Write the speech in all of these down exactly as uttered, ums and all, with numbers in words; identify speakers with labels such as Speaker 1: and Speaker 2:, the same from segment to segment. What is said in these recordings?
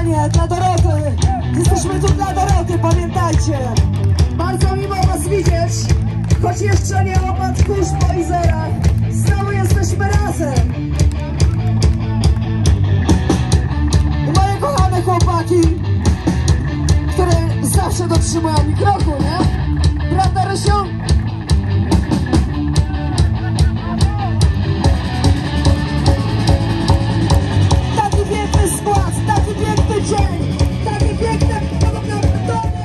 Speaker 1: kochanie, dla Doroty. Jesteśmy tu dla Doroty, pamiętajcie. Bardzo miło was widzieć, choć jeszcze nie opadł kurz po Izerach. Znowu jesteśmy razem. I moje kochane chłopaki, które zawsze dotrzymują mi kroku, nie? Prawda, Rysiu? Taki piękny skład, taki piękny dzień, takie piękne betonie.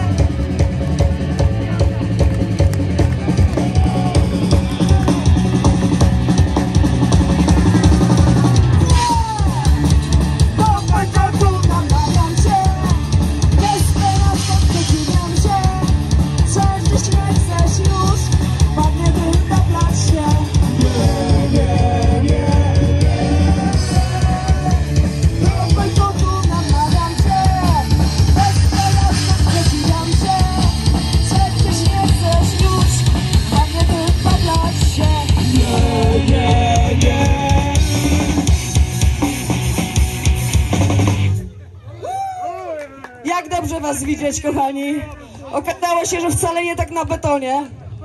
Speaker 1: Jak dobrze was widzieć, kochani. Okazało się, że wcale nie tak na betonie.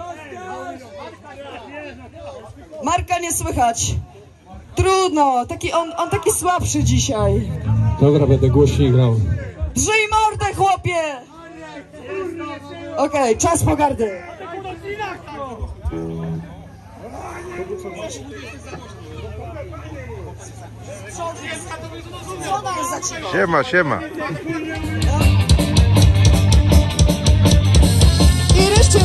Speaker 1: Marka nie słychać. Trudno, taki on, on taki słabszy dzisiaj.
Speaker 2: Dobra, będę głośniej grał.
Speaker 1: Drzyj mordę, chłopie! Okej, okay, czas pogardy.
Speaker 3: Siema, siema.
Speaker 1: I Ryściu!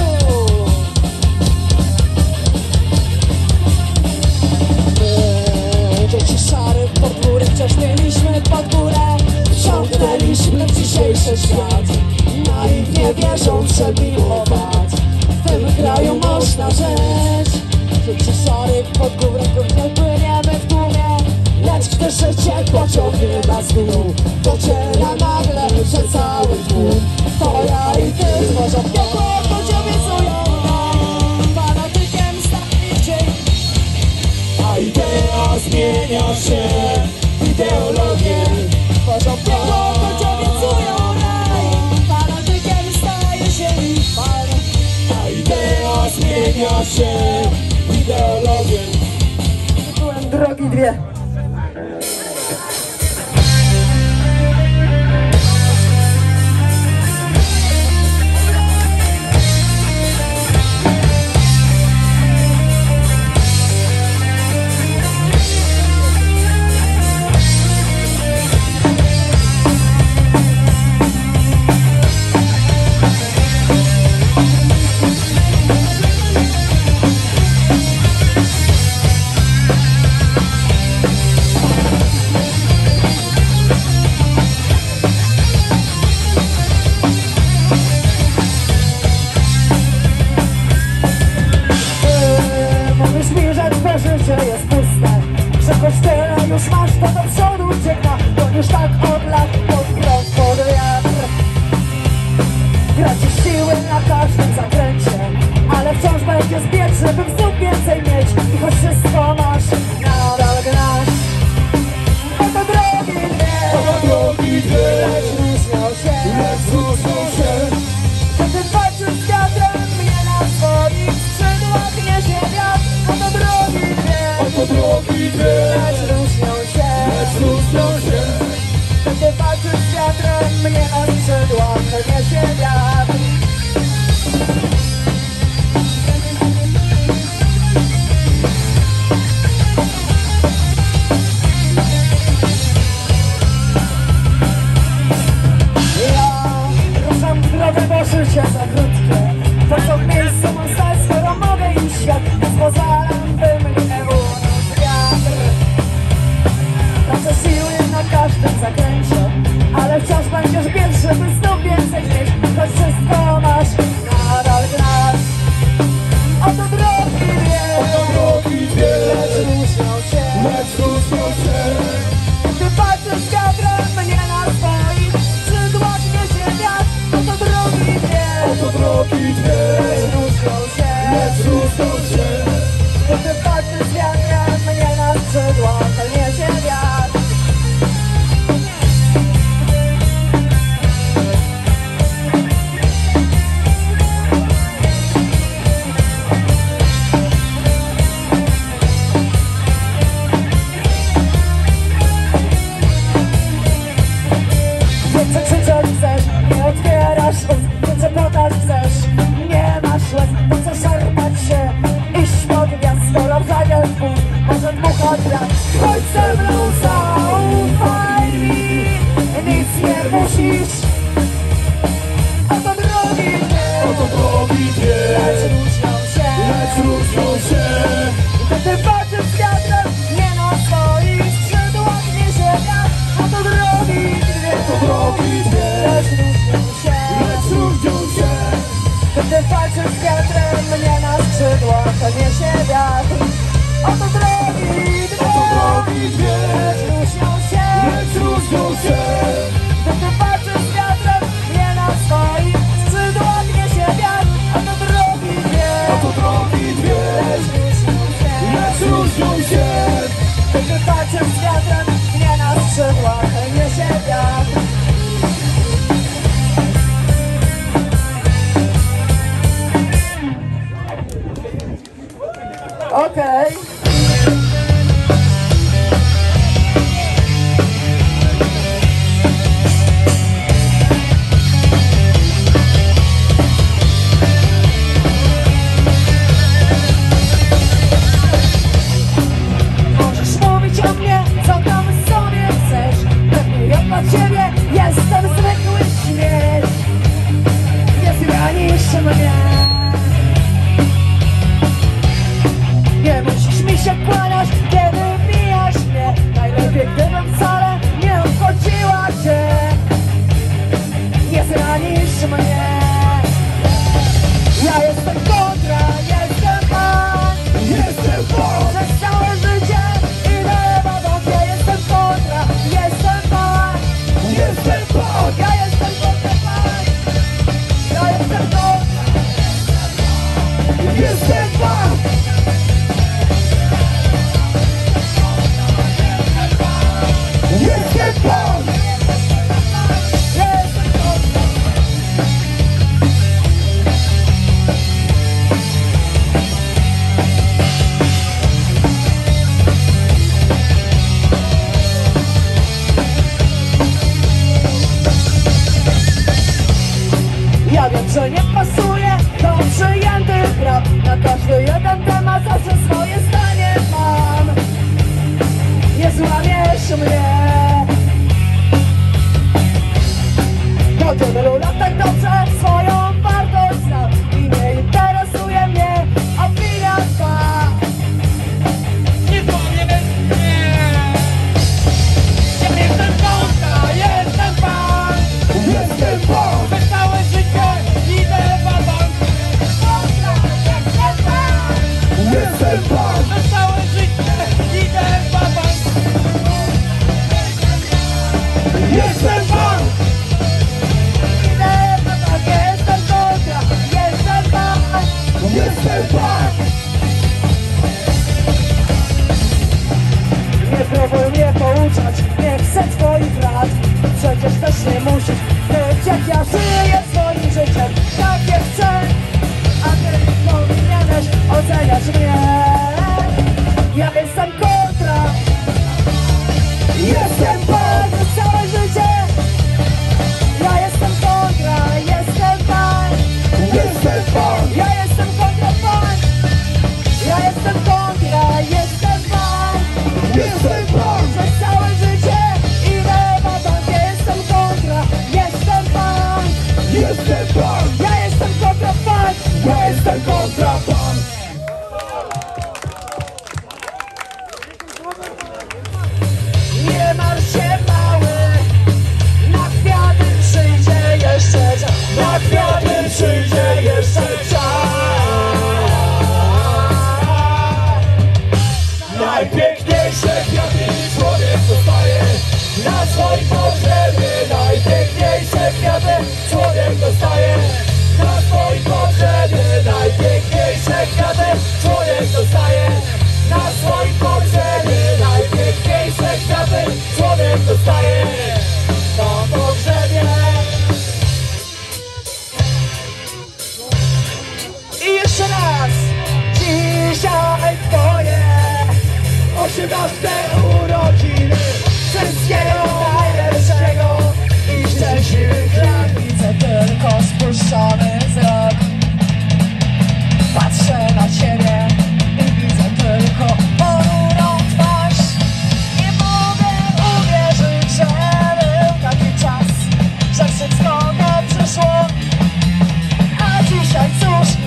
Speaker 1: My, dzieci szary w podwórek, wciąż mieliśmy pod górę. Wciągnęliśmy w dzisiejszy świat, naiwnie wierząc, że miłować w tym kraju można żyć. Dzieci szary w podwórek, nie płyniemy w tłumie, lecz gdy życie pociągnie nas w dół, dociera nagle, że cały tłum to ja i ty tworzą piekło, choć obiecują nam fanatykiem stanie dzień. A idea zmienia się w ideologię, tworzą piekło, choć obiecują raj. Fanatykiem staje się i fan. A idea zmienia się w ideologię. Byłem drogi dwie. Już masz to do przodu ucieka, to już tak od lat pod krok, pod wiatr. Tracisz siły na każdym zakręcie, ale wciąż będziesz biec, żeby znów więcej mieć. I choć wszystko masz, nadal grasz. Oto drogi dwie, oto drogi dwie, lecz różnią się, lecz różnią się. Kiedy walczysz z wiatrem, mnie na swoich skrzydłach niesie wiatr. Oto drogi dwie, oto drogi dwie, lecz różnią się, lecz różnią się. Kiedy walczysz z wiatrem, mnie na skrzydłach niesie wiatr. Życie za krótkie, po co w miejscu mam stać, skoro mogę iść świat, więc pozaram, by mnie urósł wiatr. Tracę siły na każdym zakręcie, ale wciąż będziesz biec, żeby znów więcej mieć. Choć drogi dwie, lecz różnią się, lecz różnią się. Gdy patrzę z wiatrem, nie na swoich skrzydłach niesie wiatr. A to drogi dwie, to drogi dwie, lecz różnią się, lecz różnią się. Gdy patrzę z wiatrem, nie na skrzydłach niesie wiatr. Oto drogi dwie, oto drogi dwie, lecz różnią się, lecz różnią się. Gdy patrzę z wiatrem, nie na swoich skrzydłach niesie wiatr. Oto drogi dwie, oto drogi dwie, lecz różnią się, lecz różnią się. Gdy patrzę z wiatrem, nie na skrzydłach niesie wiatr. Okej. Okay. Możesz mówić o mnie, co tam sobie chcesz. Pewnie ja dla ciebie jestem zwykły śmiech. Nie zgranisz mnie. Nie musisz mi się kłaniać, kiedy mijasz mnie. Najlepiej gdybym wcale nie obchodziła cię. Nie zranisz mnie. Ja jestem kontra, jestem pan. Jestem pan. Przez całe życie idę wodą. Ja jestem kontra, jestem pan. Jestem pan. Ja jestem kontra pan. Ja jestem kontra. Jestem pan. Jestem pan! Jestem kontra! Ja wiem, że nie pasuje do przyjętych praw. Na każdy jeden temat zawsze swoje zdanie mam. Nie złamiesz mnie. Po tylu latach dobrze swoją wartość znam. I nie interesuje mnie opinia twa. Nie złamiesz mnie. Ja jestem kontra, jestem pan. Jestem pan. Przez całe życie idę wodą. Kontra, jestem pan. Jestem pan. Przez całe życie idę wodą. Jestem pan! Jestem kontra! Jestem pan! Jestem pan! Nie próbuj mnie pouczać, nie chcę twoich rad. Przecież też nie musisz być jak ja żyję swoim życiem. Tak jak chcę, a ty powinieneś oceniać mnie. Ja jestem kontra! Jestem pan przez całe życie. Ja jestem kontra, jestem pan. Jestem pan. Ja jestem kontra pan. Ja jestem kontra, jestem pan. Jestem pan. Przez całe życie idę wodą. Ja jestem kontra, jestem pan. Jestem pan. Ja jestem kontra pan. Ja jestem kontra pan. Nie martw się mały, na kwiaty przyjdzie jeszcze czas. Na kwiaty przyjdzie jeszcze czas. Najpiękniejsze kwiaty człowiek dostaje na swoim pogrzebie. Najpiękniejsze kwiaty człowiek dostaje na swoim pogrzebie. Najpiękniejsze kwiaty człowiek dostaje na swoim pogrzebie. Najpiękniejsze kwiaty człowiek dostaje na pogrzebie. I jeszcze raz, dzisiaj twoje osiemnaste urodziny. Wszystkiego najlepszego i szczęśliwych lat. Widzę tylko spuszczony wzrok. Patrzę na ciebie i widzę tylko ponurą twarz. Nie mogę uwierzyć, że był taki czas, że wszystko to przyszło. A dzisiaj cóż,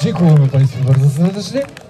Speaker 4: Dziękujemy Państwu bardzo serdecznie.